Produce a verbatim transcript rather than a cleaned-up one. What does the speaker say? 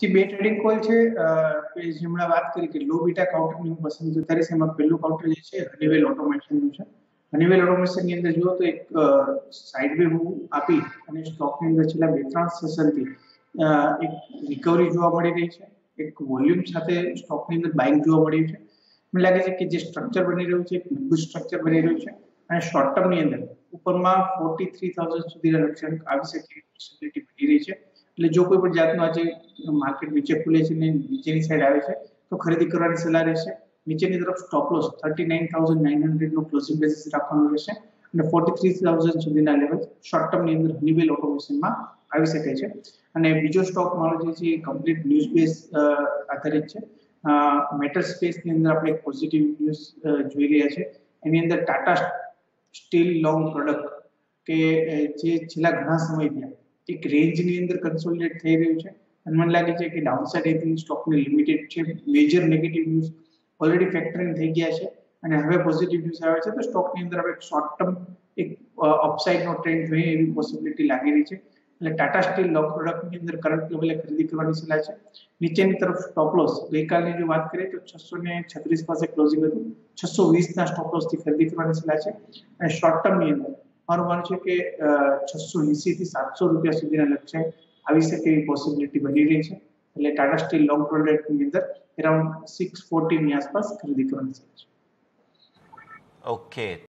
જે બે trading call છે કે જેમણે વાત કરી કે લો બીટા કાઉન્ટરની હું પસંદ કરીશ, એમાં પહેલું કાઉન્ટર જે છે હનીવેલ ઓટોમેશનનું છે. હનીવેલ ઓટોમેશનની અંદર જુઓ તો એક સાઇડ વે મૂવ આપી અને સ્ટોકની અંદર છેલ્લા બે ત્રણ સેશનથી એક રિકવરી જોવા મળી રહી છે. એક વોલ્યુમ સાથે સ્ટોકની અંદર બાઇંગ જોવા મળી છે. મને લાગે છે કે જે સ્ટ્રક્ચર બની રહ્યું છે એક મજબૂત સ્ટ્રક્ચર બની રહ્યું છે અને શોર્ટ ટર્મની અંદર ઉપરમાં ફોર્ટી થ્રી થાઉઝન્ડ સુધીના લક્ષ્યાંક આવી શકે એવી પોસિબિલિટી બની રહી છે. એટલે જો કોઈ પણ જાતનું આજે માર્કેટ નીચે ખુલે છે ને નીચેની સાઈડ આવે છે તો ખરીદી કરવાની સલાહ રહેશે. નીચેની તરફ stop loss thirty nine thousand nine hundred નું ક્લોઝિંગ બેસિસ રાખવાનું રહેશે અને ફોર્ટી થ્રી થાઉઝન્ડ સુધીના લેવલ શોર્ટ ટર્મની અંદર હનીવેલ ઓટોમેશનમાં આવી શકે છે. અને બીજો સ્ટોક મારો જે છે એ કમ્પ્લીટ ન્યૂઝ બેઝ આધારિત છે. મેટલ સ્પેસની અંદર આપણે એક પોઝિટિવ ન્યૂઝ જોઈ રહ્યા છે. એની અંદર ટાટા સ્ટીલ લોંગ પ્રોડક્ટ કે જે છેલ્લા ઘણા સમયથી એક રેન્જની અંદર કન્સોલિડેટ થઈ રહ્યું છે અને મને લાગે છે કે ડાઉનસાઇડ એથી સ્ટોકની લિમિટેડ છે. Major negative news already factoring થઈ ગયા છે અને હવે પોઝિટિવ ન્યૂઝ આવે છે તો સ્ટોકની અંદર હવે શોર્ટ ટર્મ એક અપસાઇડનો ટ્રેન્ડ જોઈએ એવી પોસિબિલિટી લાગી રહી છે. એટલે ટાટા સ્ટીલ લોંગ પ્રોડક્ટની અંદર કરંટ લેવલે ખરીદી કરવાની સલાહ છે. નીચેની તરફ સ્ટોપ લોસ ગઈકાલની જો વાત કરીએ તો છસો ને છત્રીસ પાસે ક્લોઝિંગ હતું, છસો વીસ ના સ્ટોપ લોસ થી ખરીદી કરવાની સલાહ છે. અને શોર્ટ ટર્મની અંદર મારું માનવું છે કે છસો એસી થી સાતસો રૂપિયા સુધીના લક્ષ્ય આવી શકે એવી પોસિબિલિટી બની રહી છે. એટલે ટાટા સ્ટીલ લોંગ પ્રોડક્ટની અંદર અરાઉન્ડ સિક્સ ફોર્ટી ની આસપાસ ખરીદી કરવાની સલાહ છે. ઓકે.